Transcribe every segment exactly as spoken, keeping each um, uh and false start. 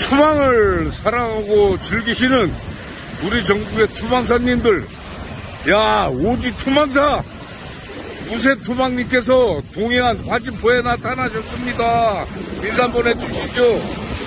투망을 사랑하고 즐기시는 우리 전국의 투망사님들, 야, 오지 투망사 무쇠 투망님께서 동해안 화진포에 나타나셨습니다. 인사 한번 해주시죠.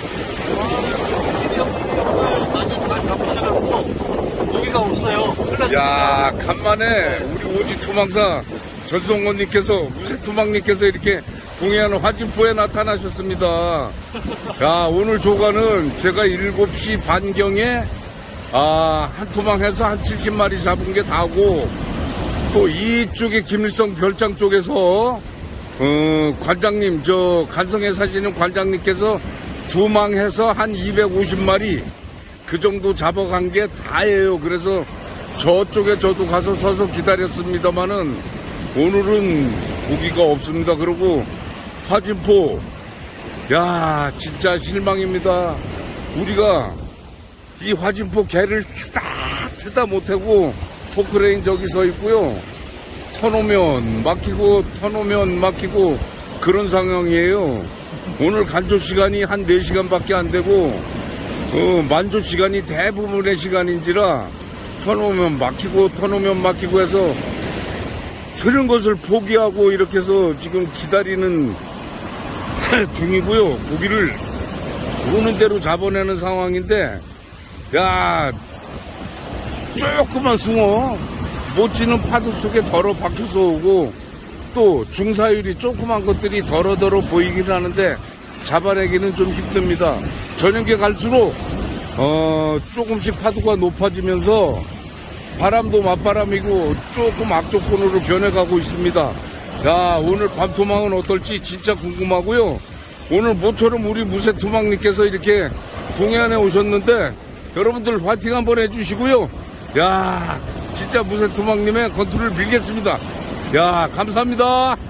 고기가 없어요. 야, 간만에 우리 오지 투망사 전성원님께서 무쇠 투망님께서 이렇게 동해안 화진포에 나타나셨습니다. 야, 오늘 조가는 제가 일곱 시 반경에 아, 한 투망해서 한 칠십 마리 잡은 게 다고, 또 이쪽에 김일성 별장 쪽에서 어, 관장님, 저 간성에 사시는 관장님께서 투망해서 한 이백오십 마리 그 정도 잡아간 게 다예요. 그래서 저쪽에 저도 가서 서서 기다렸습니다만은 오늘은 고기가 없습니다. 그리고 화진포, 야, 진짜 실망입니다. 우리가 이 화진포 개를 트다 트다 못하고 포크레인 저기 서 있고요. 터놓으면 막히고 터놓으면 막히고 그런 상황이에요. 오늘 간조 시간이 한 네 시간밖에 안 되고 어, 만조 시간이 대부분의 시간인지라 터놓으면 막히고 터놓으면 막히고 해서 그런 것을 포기하고 이렇게 해서 지금 기다리는 중이고요. 고기를 오는 대로 잡아내는 상황인데, 야, 조그만 숭어 못지는 파도 속에 덜어 박혀서 오고, 또 중사율이 조그만 것들이 덜어덜어 보이긴 하는데 잡아내기는 좀 힘듭니다. 저녁에 갈수록 어, 조금씩 파도가 높아지면서 바람도 맞바람이고 조금 악조건으로 변해가고 있습니다. 야, 오늘 밤토망은 어떨지 진짜 궁금하고요. 오늘 모처럼 우리 무쇠토망님께서 이렇게 동해안에 오셨는데 여러분들 화이팅 한번 해주시고요. 야, 진짜 무쇠토망님의 건투를 빌겠습니다. 야, 감사합니다.